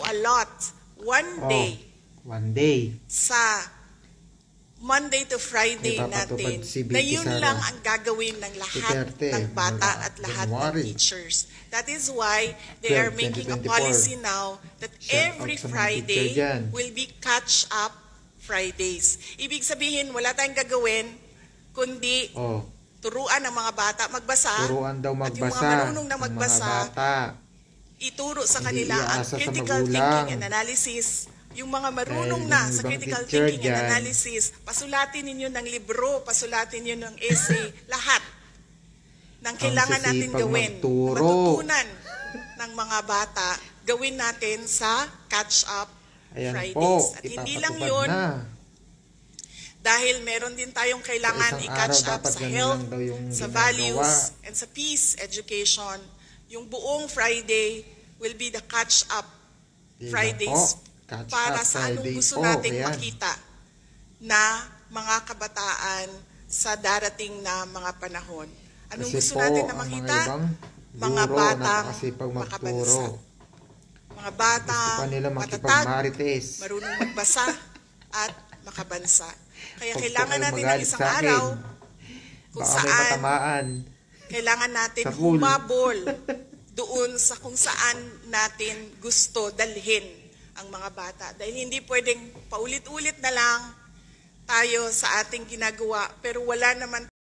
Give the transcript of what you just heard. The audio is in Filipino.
allot one day sa Monday to Friday natin na yun lang ang gagawin ng lahat ng bata at lahat ng teachers. That is why they are making a policy now that every Friday will be catch-up Fridays. Ibig sabihin, wala tayong gagawin kundi turuan ng mga bata magbasa. Turuan daw magbasa. At yung mga marunong na magbasa, ituro sa kanila ang critical thinking and analysis. Yung mga marunong na sa critical thinking and analysis, pasulatin ninyo ng libro, pasulatin ninyo ng essay, lahat ng kailangan natin gawin. Matutunan ng mga bata, gawin natin sa catch-up Fridays. At hindi lang yun, dahil meron din tayong kailangan i-catch up sa health, sa values, and sa peace education. Yung buong Friday will be the catch-up Fridays para sa anong gusto nating makita na mga kabataan sa darating na mga panahon. Anong gusto natin na makita? Mga batang makabansa. Mga batang matatag, marunong magbasa at makabansa. Kaya kailangan natin ng isang araw kung saan kailangan natin humabol doon sa kung saan natin gusto dalhin ang mga bata. Dahil hindi pwedeng paulit-ulit na lang tayo sa ating ginagawa pero wala naman